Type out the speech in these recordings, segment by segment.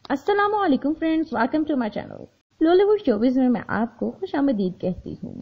अस्सलामुअलैकुम friends, welcome to my channel Lollywood showbiz में मैं आपको खुशामदीद कहती हूँ।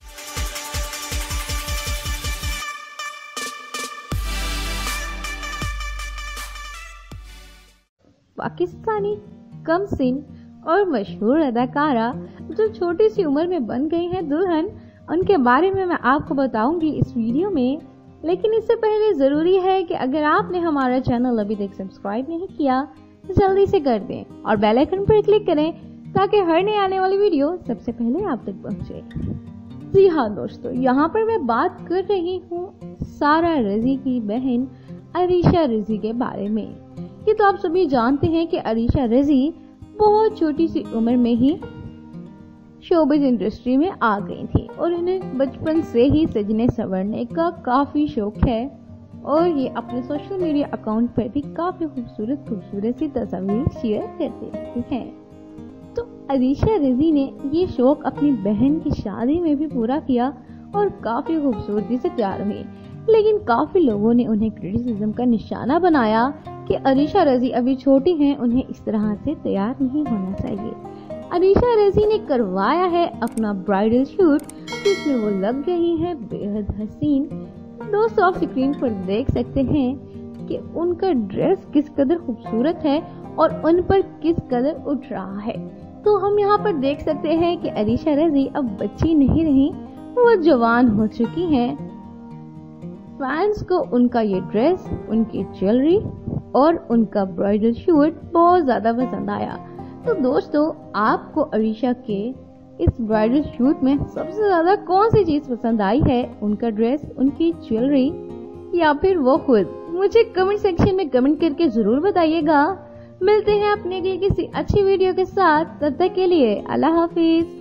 पाकिस्तानी कम सिन और मशहूर अदाकारा जो छोटी सी उम्र में बन गई हैं दुल्हन, उनके बारे में मैं आपको बताऊंगी इस वीडियो में। लेकिन इससे पहले ज़रूरी है कि अगर आपने हमारा चैनल अभी तक सब्सक्राइब नहीं किया तो जल्दी से कर दें और बेल आइकन पर क्लिक करें ताकि हर नई आने वाली वीडियो सबसे पहले आप तक पहुंचे। जी हाँ दोस्तों, यहाँ पर मैं बात कर रही हूँ सारा रज़ी की बहन अरीशा रज़ी के बारे में। ये तो आप सभी जानते हैं कि अरीशा रज़ी बहुत छोटी सी उम्र में ही शोबिज़ इंडस्ट्री में आ गई थी और इन्हें बचपन से ही सजने संवरने का काफ़ी शौक है और ये अपने सोशल मीडिया अकाउंट पर भी काफ़ी खूबसूरत सी तस्वीर शेयर करते रहती हैं। तो अरीशा रज़ी ने ये शौक अपनी बहन की शादी में भी पूरा किया और काफ़ी खूबसूरती से तैयार हुई। लेकिन काफ़ी लोगों ने उन्हें क्रिटिसिज्म का निशाना बनाया कि अरीशा रज़ी अभी छोटी हैं, उन्हें इस तरह से तैयार नहीं होना चाहिए। अरीशा रज़ी ने करवाया है अपना ब्राइडल शूट जिसमें वो लग रही हैं बेहद हसीन। दोस्तों, आप स्क्रीन पर देख सकते हैं कि उनका ड्रेस किस कदर खूबसूरत है और उन पर किस कदर उठ रहा है। तो हम यहाँ पर देख सकते हैं कि अरीशा रज़ी अब बच्ची नहीं रही, वो जवान हो चुकी हैं। फैंस को उनका ये ड्रेस, उनकी ज्वेलरी और उनका ब्राइडल शूट बहुत ज़्यादा पसंद आया। तो दोस्तों, आपको अरीशा के इस ब्राइडल शूट में सबसे ज़्यादा कौन सी चीज़ पसंद आई है? उनका ड्रेस, उनकी ज्वेलरी या फिर वो खुद? मुझे कमेंट सेक्शन में कमेंट करके ज़रूर बताइएगा। मिलते हैं अपने अगली किसी अच्छी वीडियो के साथ, तब तक के लिए अल्लाह हाफिज़।